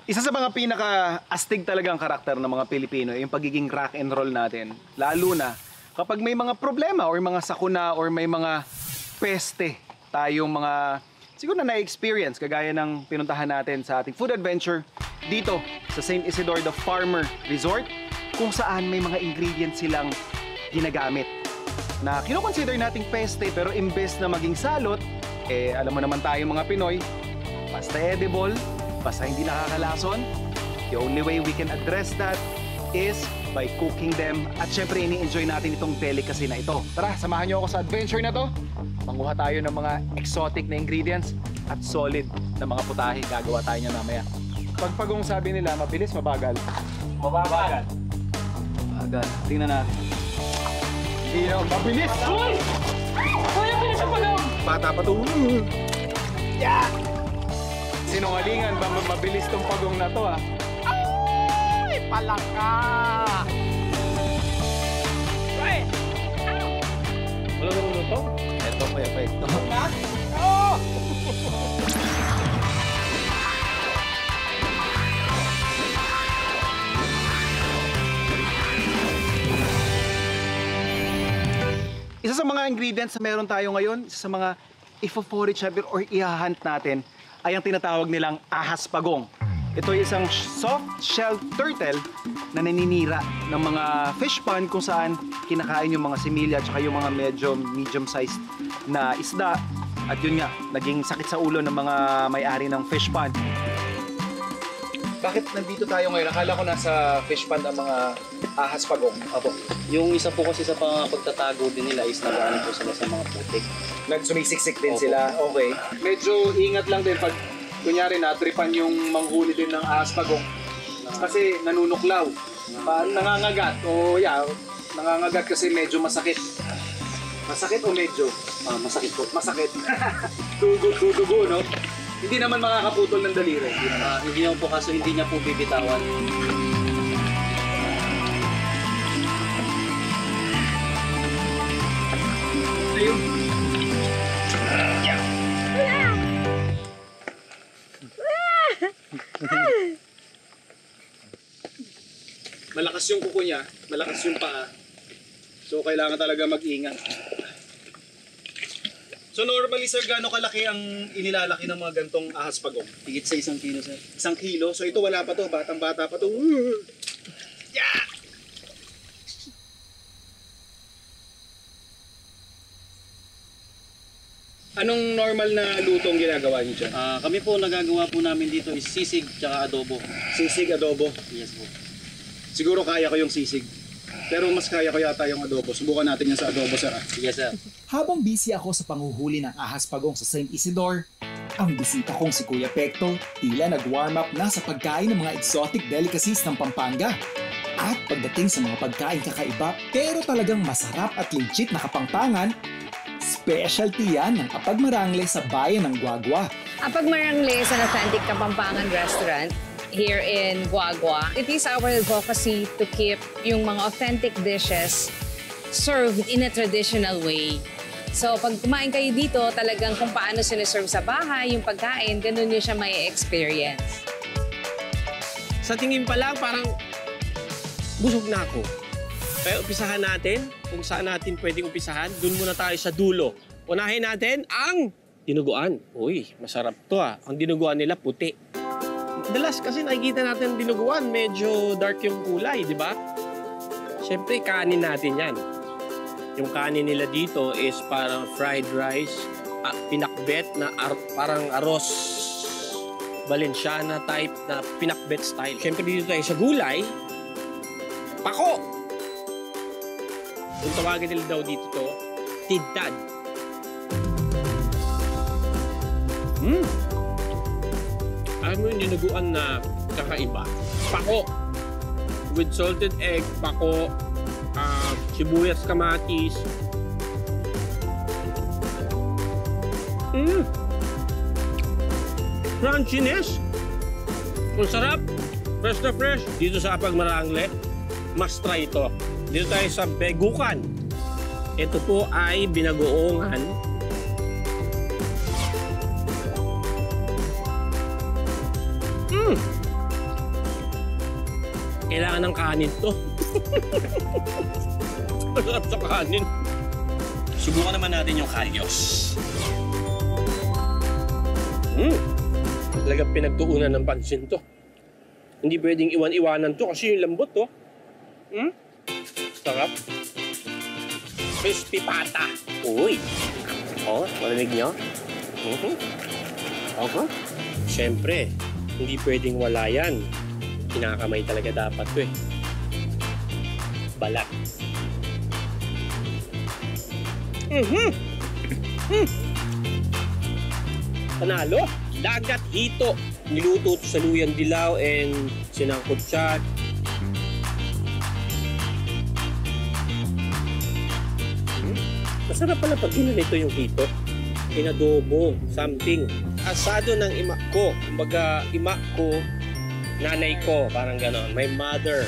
Isa sa mga pinaka-astig talagang karakter ng mga Pilipino yung pagiging rock and roll natin. Lalo na kapag may mga problema or mga sakuna or may mga peste tayong mga siguro na na-experience kagaya ng pinuntahan natin sa ating food adventure dito sa St. Isidore the Farmer Resort kung saan may mga ingredients silang ginagamit na kinoconsider nating peste pero imbes na maging salot, alam mo naman tayong mga Pinoy, basta edible, basta hindi nakakalason. The only way we can address that is by cooking them. At syempre, ini-enjoy natin itong delicacy na ito. Tara, samahan niyo ako sa adventure na to. Manguha tayo ng mga exotic na ingredients at solid na mga putahe. Gagawa tayo niya mamaya. Pagpagong sabi nila, mabilis, mabagal. Mabagal. Mabagal. Tingnan natin. Hindi na, mabilis! Uy! Uy, ang bilis ang pagong! Bata pa to. Yeah! Sinungalingan ba mabilis tong pagong na to, ah? Ay! Palaka! Ay! Wala na luto? Ito po, epekto. Oh! Isa sa mga ingredients na meron tayo ngayon, isa sa mga ifo-forage or i-hunt natin, ay ang tinatawag nilang ahas pagong. Ito ay isang soft-shelled turtle na naninira ng mga fish pond kung saan kinakain yung mga similya at saka yung mga medyo medium-sized na isda. At yun nga, naging sakit sa ulo ng mga may-ari ng fish pond. Bakit nandito tayo ngayon? Akala ko nasa fish pond ang mga ahas pagong. Apo. Yung isa po kasi sa pagtatago din nila is nagaano po sila sa mga putik. Nagsumisiksik din sila. Okay. Medyo ingat lang din pag kunyari natripan yung manghuli din ng ahas pagong. Kasi nanunuklaw. Nangangagat. O nangangagat kasi medyo masakit. Masakit o medyo? Masakit po. Masakit. Dugo, no? Hindi naman makakaputol ng daliri. Hindi naman po kaso hindi niya po bibitawan. Ayun. Malakas yung kuko niya, malakas yung paa. So kailangan talaga mag-ingat. So normally sir, gaano kalaki ang inilalaki ng mga gantong ahas pagong? Higit sa 1 kilo, sir. 1 kilo? So ito wala pa to, batang-bata pa to. Yeah! Anong normal na lutong ginagawa niyo dyan? Kami po nagagawa po namin dito is sisig tsaka adobo. Sisig, adobo? Yes po. Siguro kaya ko yung sisig. Pero mas kaya ko yata yung adobo. Subukan natin yan sa adobo, sir. Yes, sir. Habang busy ako sa panghuhuli ng ahas pagong sa St. Isidore, ang bisita kong si Kuya Pekto tila nag-warm up na sa pagkain ng mga exotic delicacies ng Pampanga. At pagdating sa mga pagkain kakaiba pero talagang masarap at legit na Kapampangan, specialty yan ng apagmarangle sa bayan ng Guagua. Apagmarangle is an authentic Kapampangan restaurant here in Guagua. It is our advocacy to keep yung mga authentic dishes served in a traditional way. So pag kumain kayo dito, talagang kung paano sinaserve sa bahay, yung pagkain, ganun nyo siya may experience. Sa tingin pa lang, parang busog na ako. Kaya umpisahan natin kung saan natin pwedeng umpisahan. Doon muna tayo sa dulo. Unahin natin ang dinuguan. Uy, masarap to ah. Ang dinuguan nila puti. Dalas kasi nakikita natin ang dinuguan, medyo dark yung kulay, di ba? Siyempre, kanin natin yan. Yung kanin nila dito is parang fried rice, pinakbet na parang arroz Valenciana type na pinakbet style. Siyempre dito tayo sa gulay, pako! Kung tawagin nila daw dito to, tidad. Alam mo yung dinuguan na kakaiba. Pako! With salted egg, pako, sibuyas, kamatis. Crunchiness. Kung sarap, fresh na fresh. Dito sa Apagmarangle, must try ito. Dito tayo sa Begukan. Ito po ay binagoongan. Kailangan ng kanin to. Masarap sa kanin. Subukan naman natin yung kalyos. Talagang pinagtuunan ng pansin to. Hindi pwedeng iwan-iwanan to kasi yung lambot to. Sarap. Crispy pata. Uy. Oh, malamig nyo? Okay. Siyempre, hindi pwedeng wala yan. Kinakamay talaga dapat to eh. Balat. Panalo. Dagat hito. Niluto to sa luyang dilaw and sinangkot siya. Masarap pala pag ginanito yung hito. Inadobo, something. Asado ng ima ko. Kumbaga, ima ko, nanay ko, parang ganon. My mother.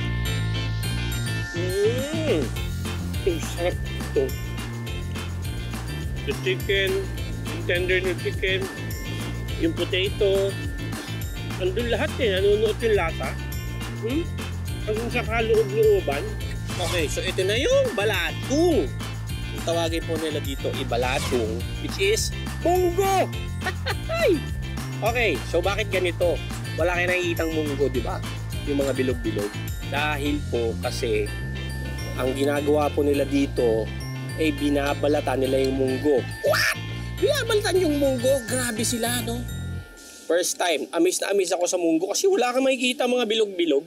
Ang sarap ito. The chicken, yung tender ng chicken, yung potato, andun lahat eh, nanunuot yung lasa. Hanggang sa kaloob-looban. Okay, so ito na yung balatong. Yung tawagin po nila dito, ibalatong, which is munggo! Okay, so bakit ganito? Wala kayo nakikitang munggo, di ba? Yung mga bilog-bilog. Dahil po kasi ang ginagawa po nila dito ay binabalatan nila yung munggo. What? Binabalatan yung munggo? Grabe sila, no? First time, amis na amis ako sa munggo kasi wala kang makikita mga bilog-bilog.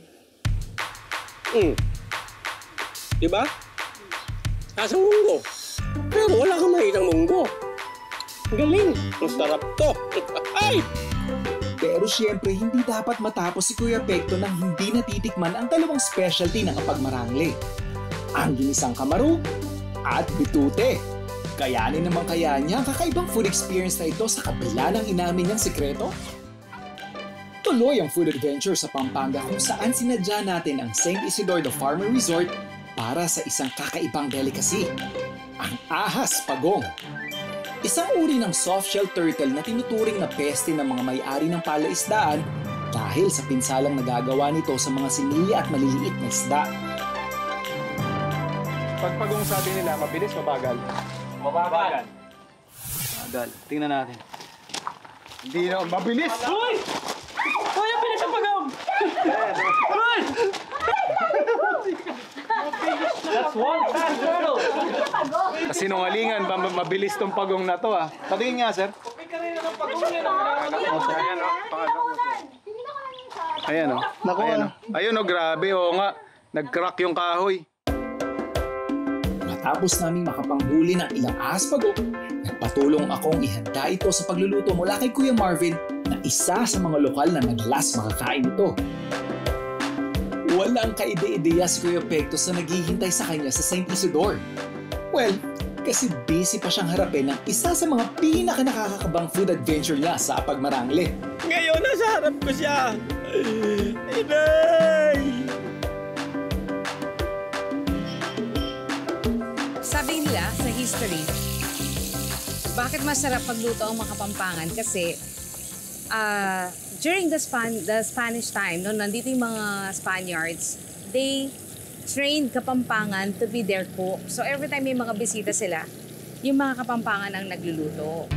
Diba? Nasa munggo. Pero wala kang makikita munggo. Galing. Masarap to. Ay! Pero siyempre, hindi dapat matapos si Kuya Pekto nang hindi natitikman ang dalawang specialty ng apagmarangle. Ang ginisang kamaro at bitute. Kayanin naman kaya niya ang kakaibang food experience na ito sa kabila ng inamin niyang sikreto? Tuloy ang food adventure sa Pampanga kung saan sinadya natin ang St. Isidore the Farmer Resort para sa isang kakaibang delicacy, ang ahas pagong. Isang uri ng softshell turtle na tinuturing na peste ng mga may-ari ng palaisdaan dahil sa pinsalang nagagawa nito sa mga similya at maliliit na isda. Pagpagong sabi nila, mabilis, mabagal. Mabagal. Mabagal. Tingnan natin. Hindi na, mabilis! Uy! Uy, ang bilis ang pagong! Uy! That's one fast turtle! Kasinungalingan, mabilis tong pagong na to ah. Patingin nga, sir. Ayan o. Ayan o. Ayun o, grabe o nga. Nag-crack yung kahoy. Matapos naming makapanghuli ng ilang ahas pagong, nagpatulong akong ihanda ito sa pagluluto mula kay Kuya Marvin na isa sa mga lokal na naglas makakain ito. Walang kaide-ideya si Kuya Pekto sa naghihintay sa kanya sa St. Isidore. Well, kasi busy pa siyang harapin ng isa sa mga pinaka-nakakakabang food adventure niya sa apagmarangle. Ngayon, nasa harap ko siya. Inay! Sabi nila sa history, bakit masarap pagluto ang mga Kapampangan? Kasi during the Spanish time, no, nandito yung mga Spaniards, they trained Kapampangan to be their cook. So every time may mga bisita sila, yung mga Kapampangan ang nagluluto.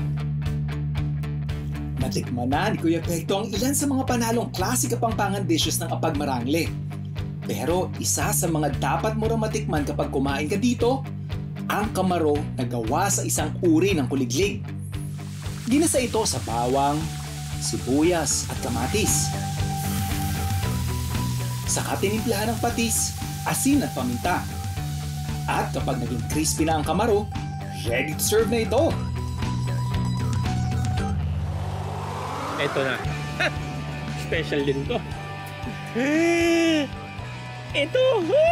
Natikman na ni Kuya Pekto ang ilan sa mga panalong klase Kapampangan dishes ng apagmarangle. Pero isa sa mga dapat mo rin matikman kapag kumain ka dito, ang kamaro na gawa sa isang uri ng kuliglig. Ginasa ito sa bawang, sibuyas at kamatis. Saka tinimplahan ng patis, asin at paminta. At kapag naging crispy na ang kamaro, ready to serve na ito. Ito na. Special din to. Ito!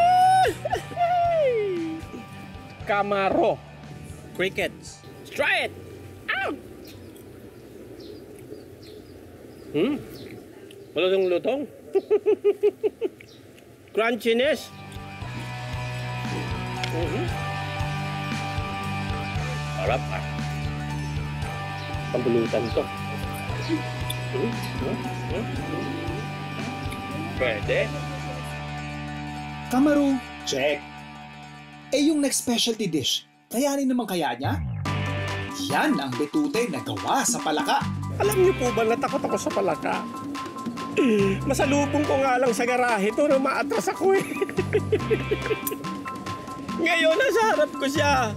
Kamaro. Crickets. Let's try it! Ow! Malutong-lutong. Crunchiness. Harap ah. Pambulutan to. Pwede. Kamaru, check. Eh yung next specialty dish, kayanin naman kaya niya? Yan ang betute na gawa sa palaka. Alam niyo po ba, natakot ako sa palaka. Masalubong ko nga lang sa garahe to na maatras ako eh. Ngayon, nasa harap ko siya.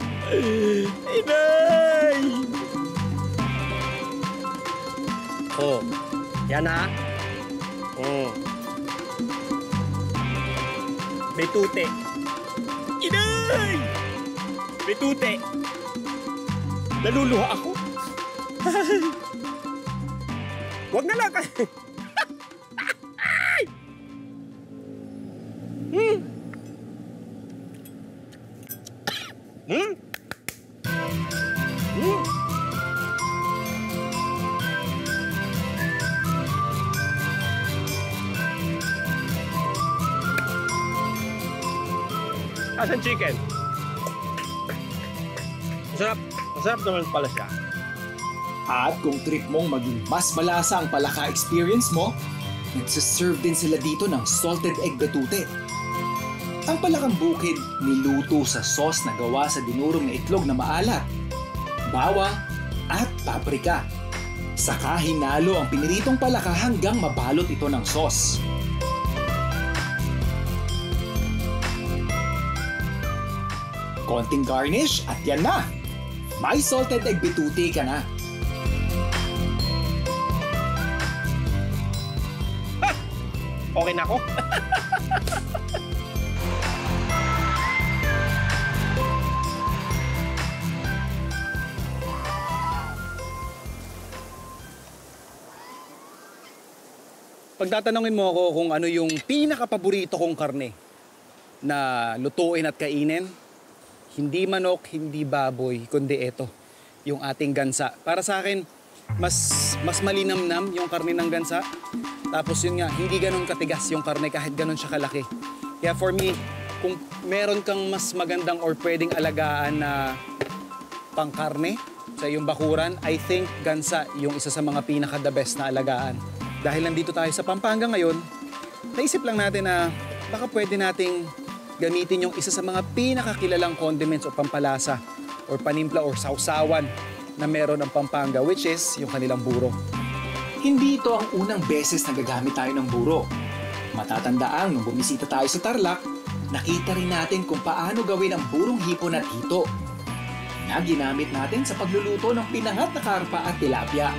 Inay! Oh, yan ha. Betute. Inay! Betute. Naluluha ako. Huwag na lang kasi. Asan chicken? Masarap. Masarap naman pala siya. At kung trip mong maging mas malasa ang palaka experience mo, nagsiserve din sila dito ng salted egg betute. Ang palakang bukid niluto sa sauce na gawa sa dinurong na itlog na maalat, bawang at paprika. Saka hinalo ang piniritong palaka hanggang mabalot ito ng sauce. Konting garnish at yan na! May salted egg betute ka na. Okay na ako. Pagtatanungin mo ako kung ano yung pinaka-paborito kong karne na lutuin at kainin, hindi manok, hindi baboy, kundi ito, yung ating gansa. Para sa akin, mas malinamnam yung karne ng gansa. Tapos yun nga, hindi ganun katigas yung karne kahit ganun siya kalaki. Kaya for me, kung meron kang mas magandang or pwedeng alagaan na pangkarne sa iyong bakuran, I think gansa yung isa sa mga pinaka-the best na alagaan. Dahil nandito tayo sa Pampanga ngayon, naisip lang natin na baka pwede nating gamitin yung isa sa mga pinakakilalang condiments o pampalasa or panimpla or sausawan na meron ng Pampanga, which is yung kanilang buro. Hindi ito ang unang beses na gagamit tayo ng buro. Matatandaan nung bumisita tayo sa Tarlac, nakita rin natin kung paano gawin ang burong hipon at hito na ginamit natin sa pagluluto ng pinangat na karpa at tilapia.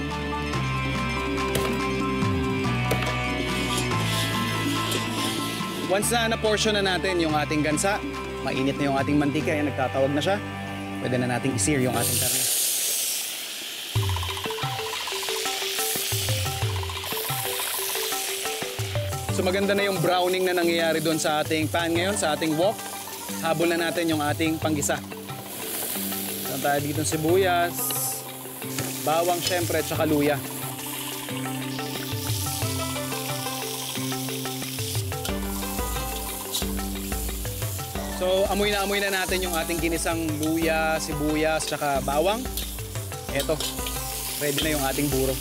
Once na na-portion na natin yung ating gansa, mainit na yung ating mantika, yan nagtatawag na siya, pwede na nating i-sear yung ating karne. So maganda na yung browning na nangyayari doon sa ating pan ngayon, sa ating wok. Habol na natin yung ating panggisa. Saan tayo dito sibuyas, bawang syempre, tsaka luya. So amoy na natin yung ating ginisang luya, sibuyas, tsaka bawang. Eto, ready na yung ating buro.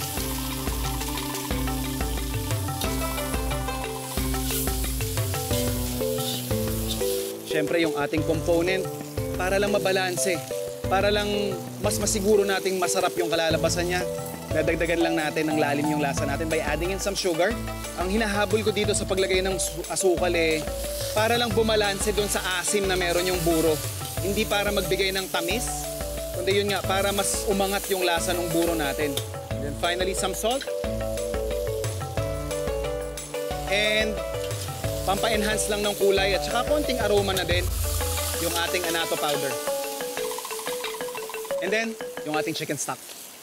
Siyempre yung ating component, para lang mabalanse, para lang mas masiguro nating masarap yung kalalabasan niya, nadagdagan lang natin ng lalim yung lasa natin by adding in some sugar. Ang hinahabol ko dito sa paglagay ng asukal para lang bumalanse doon sa asim na meron yung buro. Hindi para magbigay ng tamis, kundi yun nga, para mas umangat yung lasa ng buro natin. And then finally, some salt. And pampa-enhance lang ng kulay at saka konting aroma na din yung ating annatto powder. And then, yung ating chicken stock.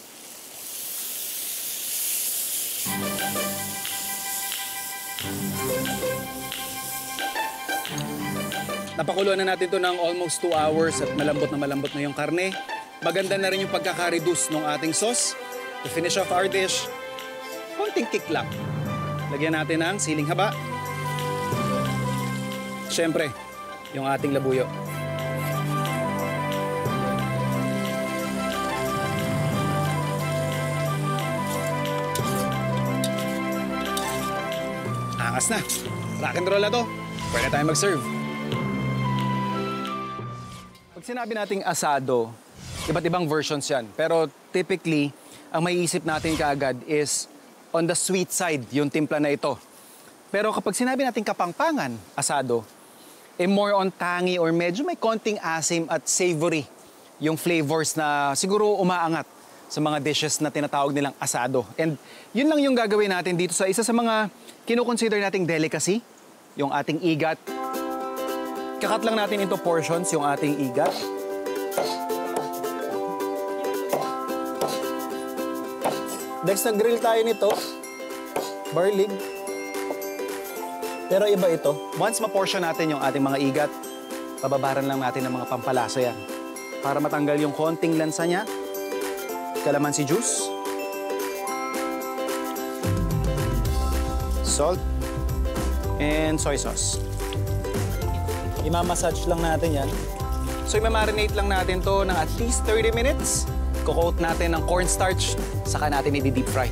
Napakuluan na natin to ng almost 2 hours at malambot na yung karne. Maganda na rin yung pagkaka-reduce ng ating sauce. To finish off our dish, konting kick lang. Lagyan natin ng siling haba. Siyempre, yung ating labuyo. Angas na. Rock and roll na to. pwede tayo mag-serve. Pag sinabi nating asado, iba't ibang versions yan. Pero typically, ang may isip natin kaagad is on the sweet side, yung timpla na ito. Pero kapag sinabi nating kapangpangan, asado, more on tangy or medyo may konting asim at savory yung flavors na siguro umaangat sa mga dishes na tinatawag nilang asado. And yun lang yung gagawin natin dito sa isa sa mga kinukonsider nating delicacy, yung ating igat. Kakat lang natin into portions yung ating igat. Next, nag-grill tayo nito. Barlig. Pero iba ito. Once ma-portion natin yung ating mga igat, pababaran lang natin ng mga pampalasa yan. Para matanggal yung konting lansa niya. Calamansi juice. Salt. And soy sauce. Imamassage lang natin yan. So, imamarinate lang natin to ng at least 30 minutes. Kukoat natin ng cornstarch, saka natin i-deep fry.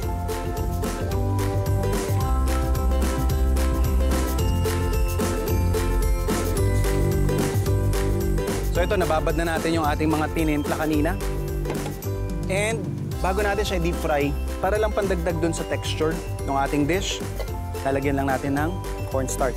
So, ito, nababad na natin yung ating mga tinimpla kanina. And bago natin siya deep fry, para lang pandagdag dun sa texture ng ating dish, lalagyan lang natin ng cornstarch.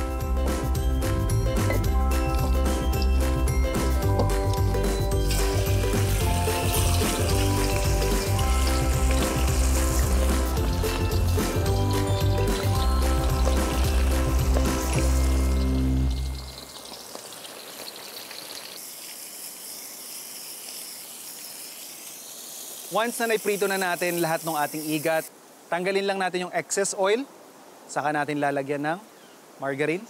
Once na naiprito na natin lahat ng ating igat, tanggalin lang natin yung excess oil. Saka natin lalagyan ng margarine.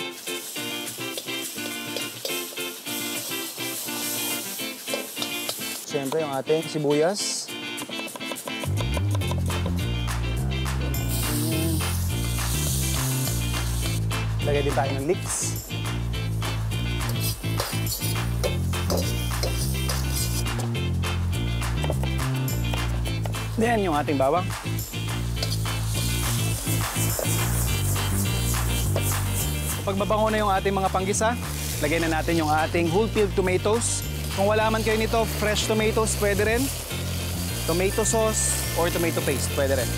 Siyempre, yung ating sibuyas. Lagay din tayo ng leeks. Then, yung ating bawang. Pag mabango na yung ating mga panggisa, lagay na natin yung ating whole peeled tomatoes. Kung wala man kayo nito, fresh tomatoes, pwede rin. Tomato sauce or tomato paste, pwede rin.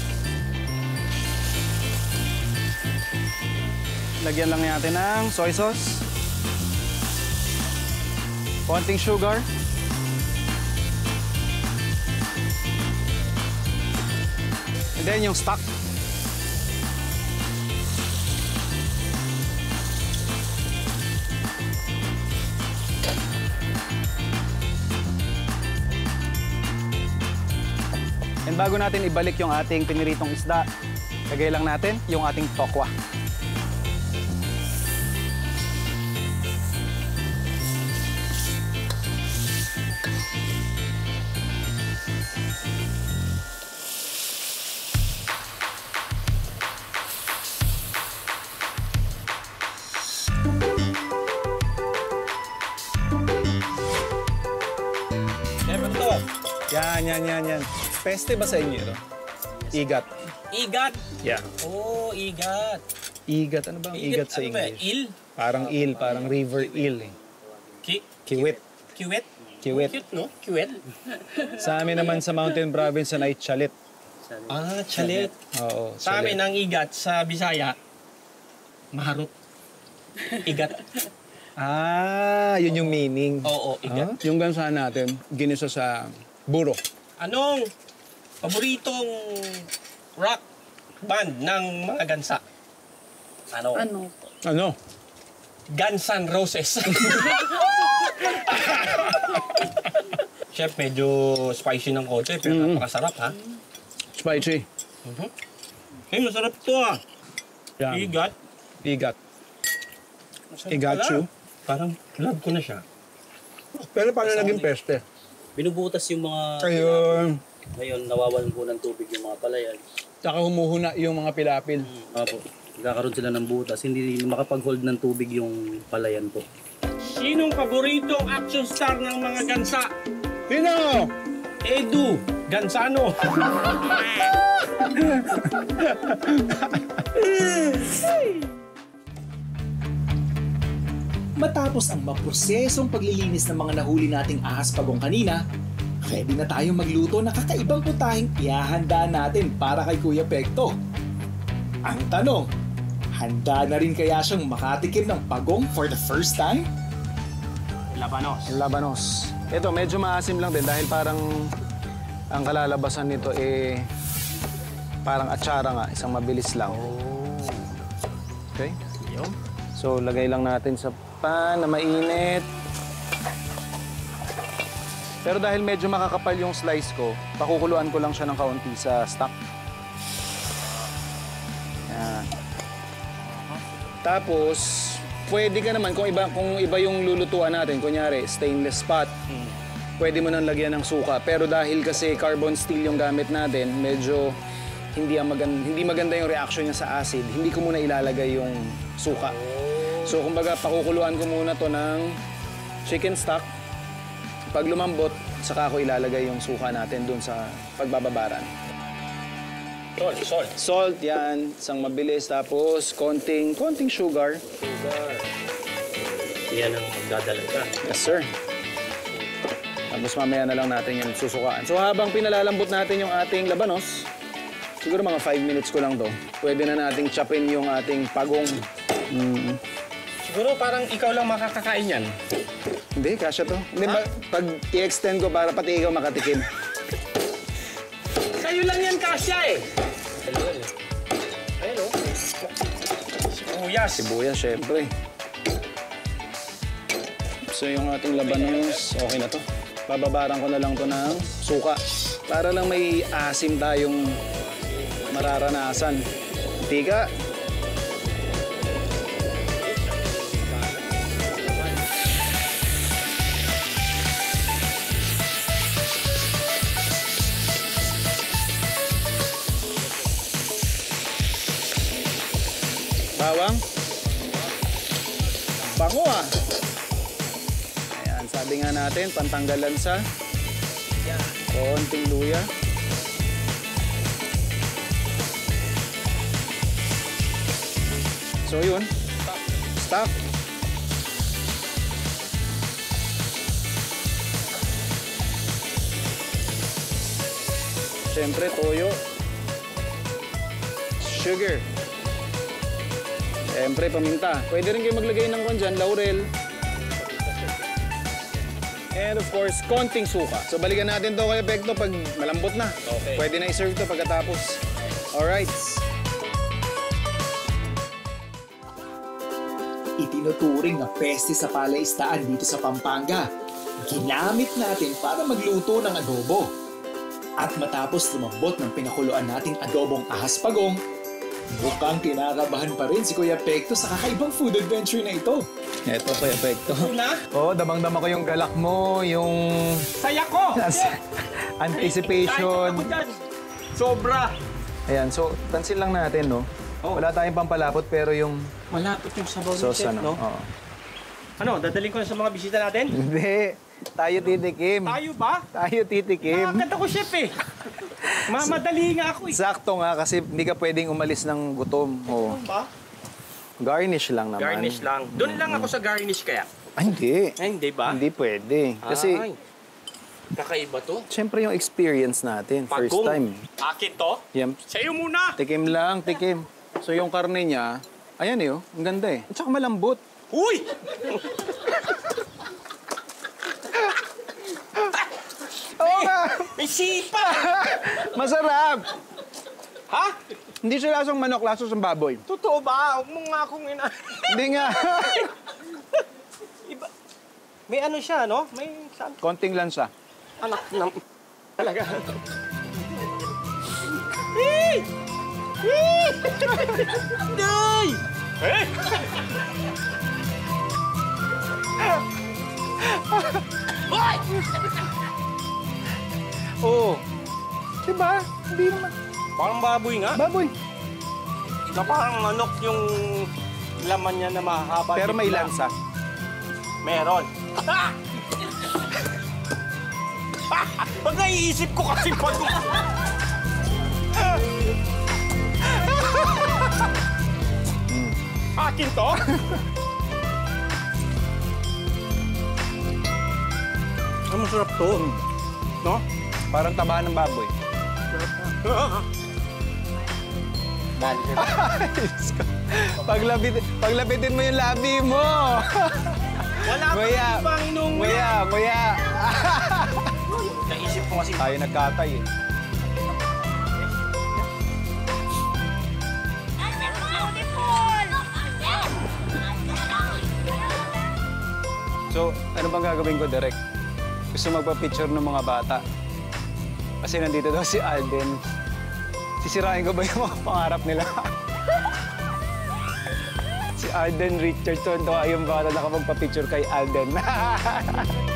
Lagyan lang natin ng soy sauce. Konting sugar. And then yung stock. And bago natin ibalik yung ating piniritong isda, lagay lang natin yung ating tokwa. Yan. Peste ba sa inyo ito? Igat. Igat? Yeah. Oh, igat. Igat. Ano ba ang igat sa ano ba? English? Il? Parang parang river eel eh. Kiwit. Kiwit? Kiwit. Cute, no? Kiwit? Sa amin naman sa Mountain Province ay chalit. Ah, chalet. Oo, Sa amin, ang igat sa Bisaya, maharot. Igat. Ah, yun yung meaning. Oo, igat. Yung gansa natin, ginisa sa buro. Anong paboritong rock band ng mga gansa? Ano? Ano? Guns N' Roses. Chef, medyo spicy ng konti, pero napakasarap, ha? Spicy. Eh, masarap to, ha? Yan. Igat. Igat. Masarap Igatsu. pala. Parang love ko na siya. Pero paano naging peste? Binubutas yung mga... Ayun. Ngayon, nawawalan po ng tubig yung mga palayan. Tsaka humuhuna yung mga pilapil. Opo. Nagkakaroon sila ng butas. Hindi makapag-hold ng tubig yung palayan po. Sinong paboritong action star ng mga gansa? Sino? Edu Gansano. Matapos ang maprosesong paglilinis ng mga nahuli nating ahas pagong kanina, ready na tayong magluto ng kakaibang putahing ihahanda natin para kay Kuya Pekto. Ang tanong, handa na rin kaya siyang makatikim ng pagong for the first time? Labanos. Yung labanos. Ito, medyo maasim lang din dahil parang ang kalalabasan nito parang atsara nga, isang mabilis lang. Okay? Yun. So, lagay lang natin sa pan na mainit. Pero dahil medyo makakapal yung slice ko, pakukuluan ko lang siya ng kaunti sa stock. Yan. Tapos, pwede ka naman, kung iba yung lulutuan natin, kunyari, stainless pot, pwede mo nang lagyan ng suka. Pero dahil kasi carbon steel yung gamit natin, medyo hindi maganda yung reaction niya sa acid, hindi ko muna ilalagay yung suka. So, kumbaga, pakukuluan ko muna to ng chicken stock. Pag lumambot, saka ako ilalagay yung suka natin dun sa pagbababaran. Salt. Salt, yan. Isang mabilis. Tapos, konting sugar. Yan ang magdadalaga. Yes, sir. Tapos mamaya na lang natin yung susukaan. So, habang pinalalambot natin yung ating labanos, siguro mga 5 minutes ko lang to. Pwede na nating chopin yung ating pagong. Siguro parang ikaw lang makakakain yan. Hindi, kasya to. Hindi, pag i-extend ko para pati ikaw makatikim. Sa'yo lang yan kasya eh. Ayun o. Sibuyas. Sibuyas, syempre. So, yung ating labanos, okay na to. Bababaran ko na lang to ng suka. Para lang may asim tayong mararanasan. Tika. Bawang. Bango ah. Ayan, sabi nga natin, pantanggalan sa konting luya. So yun, stop. Siyempre, toyo. Sugar. Siyempre, paminta. Pwede rin kayo maglagay ng kwan dyan, laurel. And of course, konting suka. So balikan natin to kay Pekto pag malambot na. Okay. Pwede na i-serve to pagkatapos. Alright. Itinuturing na peste sa palaistaan dito sa Pampanga. Ginamit natin para magluto ng adobo. At matapos lumambot ng pinakuluan nating adobong ahas pagong, mukhang kinakabahan pa rin si Kuya Pekto sa kakaibang food adventure na ito. Eto, Kuya Pekto. Una, Oo, damang-dama ko yung galak mo, yung saya ko! anticipation. Kahit ako dyan. Sobra! Ayan, so pansin lang natin, no? Oh. Wala tayong pampalapot pero yung Malapit yung sabaw ni sauce, Chef, ano? no? Oo. Ano, dadaling ko na sa mga bisita natin? Hindi. Tayo titikim. Tayo ba? Tayo titikim. Nakakanta ko, Chef eh. Mamadali nga ako eh. Sakto nga kasi hindi ka pwedeng umalis ng gutom. Oo. Ano ba? Garnish lang naman. Garnish lang. Doon lang ako sa garnish kaya. Ay, hindi. Ay, hindi ba? Hindi pwede. Kasi, Ay, kakaiba to. syempre yung experience natin. First Pagong. time. Akin to? Yan. Sa'yo muna! Tikim lang, tikim. So yung karne niya, ayan eh, oh. Ang ganda eh. At saka malambot. Uy! Oo nga! May sipa! Masarap! Ha? Hindi siya lasang manok, lasang sa baboy. Totoo ba? Huwag mo nga akong Hindi nga. Iba. May ano siya, no? May Konting lansa. anak na... Talaga. Hey! Hey! Day! Hey! Hoy! Oo. Diba? Hindi naman. Parang baboy nga. Baboy. Na parang manok yung laman niya na mahaba. Pero may gitna. lansa. Meron. Ah! Pag naiisip ko kasi pag... Akin to? masarap to. No? Parang taba ng baboy. Diyos ko. Paglapitin mo yung labi mo. Wala pa Nguya. rin pang inunguya. Nguya. Naisip ko kasi. Tayo nagkatay eh. So, ano bang gagawin ko, Direk? Gusto magpa-picture ng mga bata. Kasi nandito daw si Alden. Sisirain ko ba yung mga pangarap nila? Si Alden Richardson, to yung bata na kapag pa-picture kay Alden.